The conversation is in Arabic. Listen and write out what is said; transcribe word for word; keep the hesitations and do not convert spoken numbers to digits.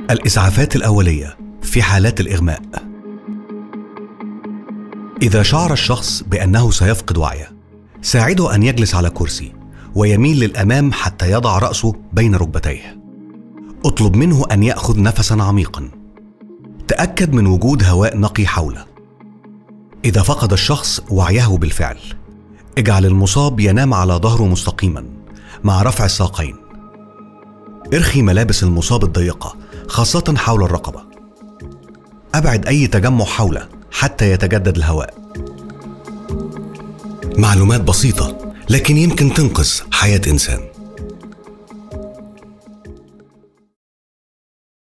الإسعافات الأولية في حالات الإغماء. إذا شعر الشخص بأنه سيفقد وعيه، ساعده أن يجلس على كرسي ويميل للأمام حتى يضع رأسه بين ركبتيه. اطلب منه أن يأخذ نفساً عميقاً. تأكد من وجود هواء نقي حوله. إذا فقد الشخص وعيه بالفعل، اجعل المصاب ينام على ظهره مستقيماً مع رفع الساقين. ارخي ملابس المصاب الضيقة خاصة حول الرقبة. أبعد أي تجمع حوله حتى يتجدد الهواء. معلومات بسيطة لكن يمكن تنقذ حياة إنسان.